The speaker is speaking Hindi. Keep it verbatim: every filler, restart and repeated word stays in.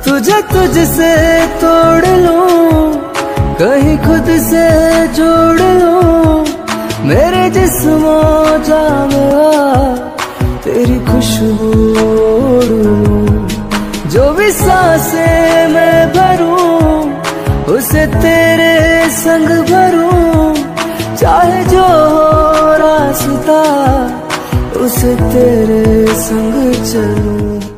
तुझे तुझसे तोड़ लूं, कहीं खुद से जोड़ लूं, मेरे जिस्मों जान में तेरी खुशबू ओढ़ लूं। जो भी सांसें मैं भरूं, उसे तेरे संग भरूं, चाहे जो हो रास्ता उसे तेरे संग चलूं।